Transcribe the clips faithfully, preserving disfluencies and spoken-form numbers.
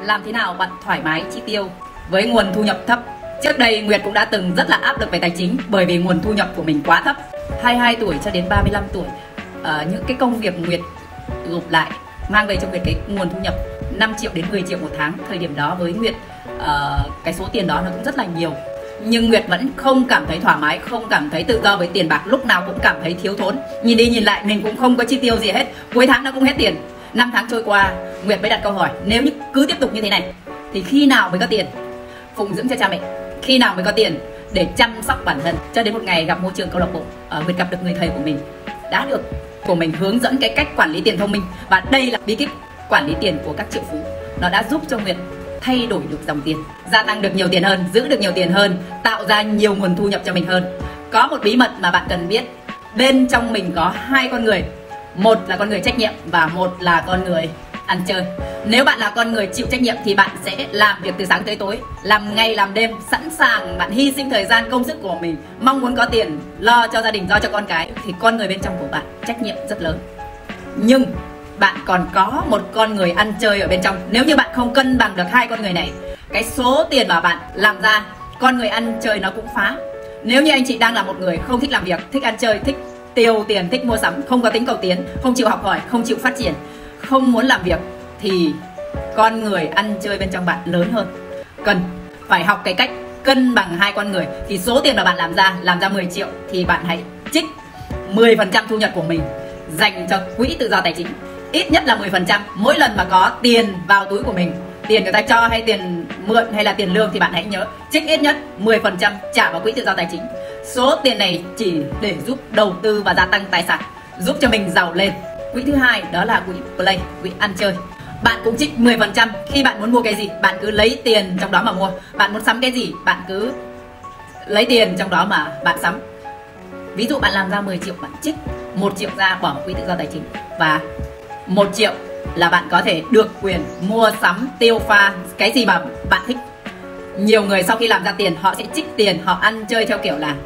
làm thế nào bạn thoải mái chi tiêu với nguồn thu nhập thấp? Trước đây Nguyệt cũng đã từng rất là áp lực về tài chính bởi vì nguồn thu nhập của mình quá thấp. hai mươi hai tuổi cho đến ba mươi lăm tuổi, uh, những cái công việc Nguyệt gộp lại mang về cho Nguyệt cái nguồn thu nhập năm triệu đến mười triệu một tháng. Thời điểm đó với Nguyệt, uh, cái số tiền đó nó cũng rất là nhiều. Nhưng Nguyệt vẫn không cảm thấy thoải mái, không cảm thấy tự do với tiền bạc, lúc nào cũng cảm thấy thiếu thốn. Nhìn đi nhìn lại mình cũng không có chi tiêu gì hết, cuối tháng nó cũng hết tiền. Năm tháng trôi qua, Nguyệt mới đặt câu hỏi, nếu như cứ tiếp tục như thế này thì khi nào mới có tiền phụng dưỡng cho cha mẹ, khi nào mới có tiền để chăm sóc bản thân? Cho đến một ngày gặp môi trường câu lạc bộ, uh, Nguyệt gặp được người thầy của mình đã được của mình hướng dẫn cái cách quản lý tiền thông minh, và đây là bí kíp quản lý tiền của các triệu phú. Nó đã giúp cho Nguyệt thay đổi được dòng tiền, gia tăng được nhiều tiền hơn, giữ được nhiều tiền hơn, tạo ra nhiều nguồn thu nhập cho mình hơn. Có một bí mật mà bạn cần biết, bên trong mình có hai con người, một là con người trách nhiệm và một là con người ăn chơi. Nếu bạn là con người chịu trách nhiệm thì bạn sẽ làm việc từ sáng tới tối, làm ngày làm đêm, sẵn sàng bạn hy sinh thời gian công sức của mình, mong muốn có tiền lo cho gia đình, lo cho con cái, thì con người bên trong của bạn trách nhiệm rất lớn. Nhưng bạn còn có một con người ăn chơi ở bên trong. Nếu như bạn không cân bằng được hai con người này, cái số tiền mà bạn làm ra, con người ăn chơi nó cũng phá. Nếu như anh chị đang là một người không thích làm việc, thích ăn chơi, thích tiêu tiền, thích mua sắm, không có tính cầu tiến, không chịu học hỏi, không chịu phát triển, không muốn làm việc, thì con người ăn chơi bên trong bạn lớn hơn. Cần phải học cái cách cân bằng hai con người. Thì số tiền mà bạn làm ra, làm ra mười triệu thì bạn hãy trích mười phần trăm thu nhập của mình dành cho quỹ tự do tài chính. Ít nhất là mười phần trăm. Mỗi lần mà có tiền vào túi của mình, tiền người ta cho hay tiền mượn hay là tiền lương, thì bạn hãy nhớ trích ít nhất mười phần trăm trả vào quỹ tự do tài chính. Số tiền này chỉ để giúp đầu tư và gia tăng tài sản, giúp cho mình giàu lên. Quỹ thứ hai đó là quỹ play, quỹ ăn chơi. Bạn cũng trích mười phần trăm. Khi bạn muốn mua cái gì, bạn cứ lấy tiền trong đó mà mua. Bạn muốn sắm cái gì, bạn cứ lấy tiền trong đó mà bạn sắm. Ví dụ bạn làm ra mười triệu, bạn trích một triệu ra bỏ vào quỹ tự do tài chính, và một triệu là bạn có thể được quyền mua sắm tiêu pha cái gì mà bạn thích. Nhiều người sau khi làm ra tiền, họ sẽ trích tiền, họ ăn chơi theo kiểu là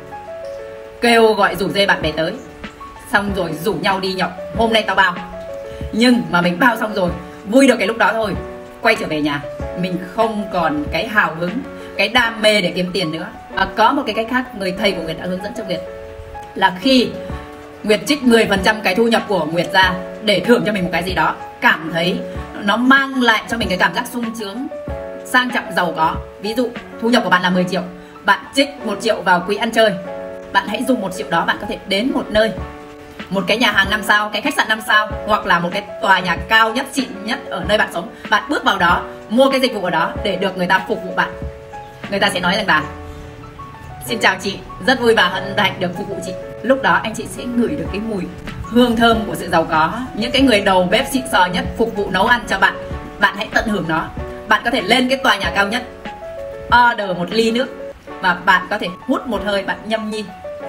kêu gọi rủ dê bạn bè tới, xong rồi rủ nhau đi nhậu, hôm nay tao bao. Nhưng mà mình bao xong rồi, vui được cái lúc đó thôi, quay trở về nhà mình không còn cái hào hứng, cái đam mê để kiếm tiền nữa. À, có một cái cách khác người thầy của Nguyệt đã hướng dẫn cho Nguyệt là khi Nguyệt trích mười phần trăm cái thu nhập của Nguyệt ra để thưởng cho mình một cái gì đó, cảm thấy nó mang lại cho mình cái cảm giác sung sướng, sang trọng, giàu có. Ví dụ thu nhập của bạn là mười triệu, bạn trích một triệu vào quỹ ăn chơi. Bạn hãy dùng một triệu đó, bạn có thể đến một nơi, một cái nhà hàng năm sao, cái khách sạn năm sao, hoặc là một cái tòa nhà cao nhất, xịn nhất ở nơi bạn sống. Bạn bước vào đó, mua cái dịch vụ ở đó để được người ta phục vụ bạn. Người ta sẽ nói rằng là xin chào chị, rất vui và hân hạnh được phục vụ chị. Lúc đó anh chị sẽ ngửi được cái mùi hương thơm của sự giàu có. Những cái người đầu bếp xịn sò nhất phục vụ nấu ăn cho bạn, bạn hãy tận hưởng nó. Bạn có thể lên cái tòa nhà cao nhất, order một ly nước, và bạn có thể hút một hơi, bạn nhâm nhi,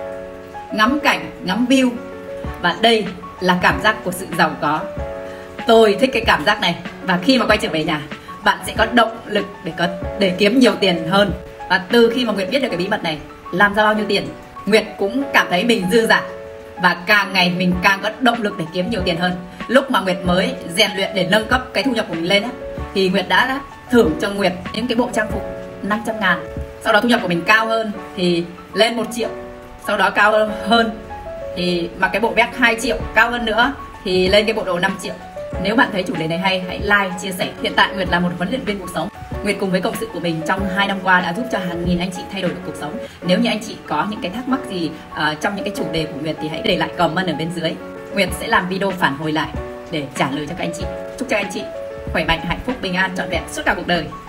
ngắm cảnh, ngắm view. Và đây là cảm giác của sự giàu có. Tôi thích cái cảm giác này. Và khi mà quay trở về nhà, bạn sẽ có động lực để có để kiếm nhiều tiền hơn. Và từ khi mà Nguyệt biết được cái bí mật này, làm ra bao nhiêu tiền, Nguyệt cũng cảm thấy mình dư dả, và càng ngày mình càng có động lực để kiếm nhiều tiền hơn. Lúc mà Nguyệt mới rèn luyện để nâng cấp cái thu nhập của mình lên á, thì Nguyệt đã, đã thưởng cho Nguyệt những cái bộ trang phục năm trăm ngàn. Sau đó thu nhập của mình cao hơn thì lên một triệu. Sau đó cao hơn thì mặc cái bộ vest hai triệu, cao hơn nữa thì lên cái bộ đồ năm triệu. Nếu bạn thấy chủ đề này hay, hãy like, chia sẻ. Hiện tại Nguyệt là một huấn luyện viên cuộc sống. Nguyệt cùng với cộng sự của mình trong hai năm qua đã giúp cho hàng nghìn anh chị thay đổi được cuộc sống. Nếu như anh chị có những cái thắc mắc gì uh, trong những cái chủ đề của Nguyệt thì hãy để lại comment ở bên dưới. Nguyệt sẽ làm video phản hồi lại để trả lời cho các anh chị. Chúc cho anh chị khỏe mạnh, hạnh phúc, bình an, trọn vẹn suốt cả cuộc đời.